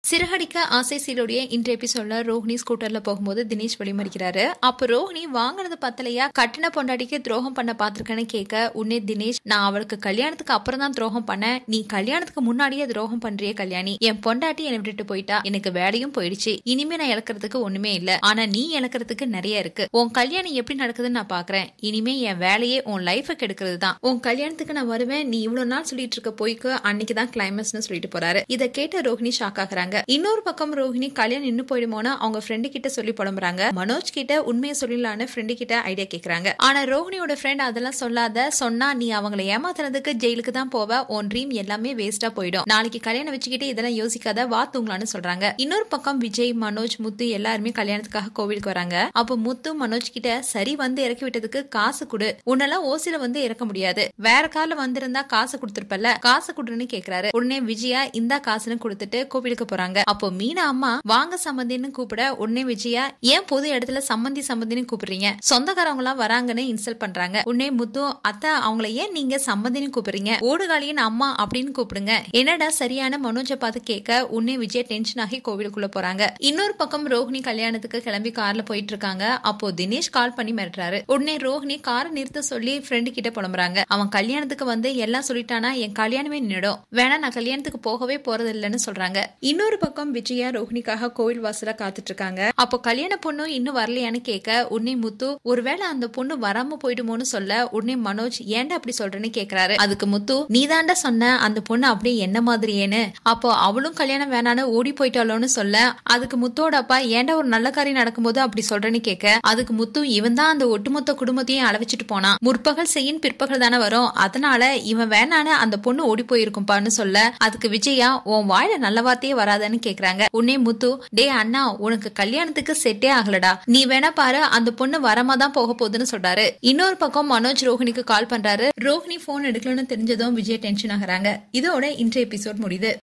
சிறகடிக்க ஆசை சீருடைய இன்றைய எபிசோட்ல ரோஹிணி ஸ்கூட்டர்ல போகும்போது தினேஷ் வழிமறிக்கிறாரு. அப்ப ரோஹிணி வாங்கினது பத்தலையா, கட்டின பொண்டாட்டிக்கு துரோகம் பண்ண பாத்திருக்கேன்னு கேட்க, உன்னே தினேஷ், நான் அவளுக்கு கல்யாணத்துக்கு அப்புறம் தான் துரோகம் பண்ணேன், நீ கல்யாணத்துக்கு முன்னாடியே துரோகம் பண்றிய கல்யாணி. என் பொண்டாட்டி என்னை விட்டுட்டு போயிட்டா, எனக்கு வேலையும் போயிடுச்சு, இனிமே நான் இழக்கிறதுக்கு ஒண்ணுமே இல்ல, ஆனா நீ இழக்கிறதுக்கு நிறைய இருக்கு. உன் கல்யாணம் எப்படி நடக்குதுன்னு நான் பாக்குறேன், இனிமே என் வேலையே உன் லைஃப கெடுக்கிறது தான். உன் கல்யாணத்துக்கு நான் வருவேன், நீ இவ்வளவு நாள் சொல்லிட்டு இருக்க போய்க்கு அன்னைக்குதான் கிளைமேக்ஸ்னு சொல்லிட்டு போறாரு. இதை கேட்ட ரோஹிணி ஷாக் ஆகுறாங்க. இன்னொரு பக்கம் ரோஹிணி கல்யாணம் நின்னு போயிடுமோனா அவங்க ஃப்ரெண்டு கிட்ட சொல்லி புலம்புறாங்க. மனோஜ் கிட்ட உண்மையை சொல்லலான்னு ஃப்ரெண்டு கிட்ட ஐடியா கேக்குறாங்க. ஆனா ரோஹிணியோட ஃப்ரெண்ட் அதெல்லாம் சொல்லாத, சொன்னா நீ அவங்களை ஏமாத்துறதுக்கு ஜெயிலுக்கு தான் போவ, உன் ட்ரீம் எல்லாமே வேஸ்டா போயிடும், நாளைக்கு கல்யாணம் வச்சுக்கிட்டு இதெல்லாம் யோசிக்காத, வா தூங்கலான்னு சொல்றாங்க. இன்னொரு பக்கம் விஜய், மனோஜ், முத்து எல்லாருமே கல்யாணத்துக்காக கோவிலுக்கு வராங்க. அப்ப முத்து மனோஜ் கிட்ட, சரி வந்து இறக்கி விட்டதுக்கு காசு கொடு, உன்னெல்லாம் ஓசில வந்து இறக்க முடியாது, வேற கார்ல வந்திருந்தா காசு கொடுத்திருப்பல, காசு கொடுன்னு கேக்குறாரு. உடனே விஜயா இந்தா காசுன்னு கொடுத்துட்டு கோவிலுக்கு போறாங்க. அப்போ மீனா அம்மா வாங்க சம்பந்தின்னு கூப்பிட, உடனே விஜயா, ஏன் பொது இடத்துல சம்பந்தின்னு கூப்பிடுறீங்க, சொந்தக்காரவங்க எல்லாம் வராங்கன்னு இன்சல்ட் பண்றாங்க. உடனே முத்து, அத்தா அவங்களை ஏன் நீங்க சம்பந்தின்னு கூப்பிடுறீங்க, ஓடுகாலியின் அம்மா அப்படின்னு கூப்பிடுங்க, என்னடா சரியான மனோஜை பார்த்து கேட்க, உடனே விஜய் டென்ஷன் ஆகி கோவிலுக்குள்ள போறாங்க. இன்னொரு பக்கம் ரோஹிணி கல்யாணத்துக்கு கிளம்பி கார்ல போயிட்டு இருக்காங்க. அப்போ தினேஷ் கால் பண்ணி மிரட்டுறாரு. உடனே ரோஹிணி காரை நிறுத்த சொல்லி ஃப்ரெண்டு கிட்ட புலம்புறாங்க. அவன் கல்யாணத்துக்கு வந்து எல்லாம் சொல்லிட்டானா என் கல்யாணமே நின்னுடும், வேணா நான் கல்யாணத்துக்கு போகவே போறது இல்லைன்னு சொல்றாங்க. இன்னொரு பக்கம் விஜயா ரோஹிணிக்காக கோவில் வாசல காத்துட்டு இருக்காங்க. அப்போ கல்யாண பொண்ணு இன்னும் வரலையான்னு கேட்க, உடனே முத்து, ஒருவேளை அந்த பொண்ணு வராம போயிடுமோன்னு சொல்ல, உடனே மனோஜ், ஏன்டா அப்படி சொல்றேன்னு கேக்குறாரு. அதுக்கு முத்து, நீ தாண்டா சொன்ன அந்த பொண்ணு அப்படியே என்ன மாதிரியேன்னு, அப்போ அவளும் கல்யாணம் வேணான்னு ஓடி போயிட்டாளோன்னு சொல்ல, அதுக்கு முத்தோட அப்பா, ஏன்டா ஒரு நல்ல காரியம் நடக்கும்போது அப்படி சொல்றேன்னு கேட்க, அதுக்கு முத்து, இவன் தான் அந்த ஒட்டுமொத்த குடும்பத்தையும் அளவச்சிட்டு போனான், முற்பகல் செய்யின் பிற்பகல் தானே வரும், அதனால இவன் வேணான்னு அந்த பொண்ணு ஓடி போயிருக்கும்பான்னு சொல்ல, அதுக்கு விஜயா, உன் வாயில நல்ல வார்த்தையே வராதுன்னு கேக்குறாங்க. உடனே முத்து, டே அண்ணா, உனக்கு கல்யாணத்துக்கு செட்டே ஆகலடா, நீ வேணா பாரு, அந்த பொண்ணு வரமாதான் போக போகுதுன்னு சொல்றாரு. இன்னொரு பக்கம் மனோஜ் ரோஹிணிக்கு கால் பண்றாரு. ரோஹிணி போன் எடுக்கலன்னு தெரிஞ்சதும் விஜய் டென்ஷன் ஆகுறாங்க. இதோட இன்றைய எபிசோட் முடியுது.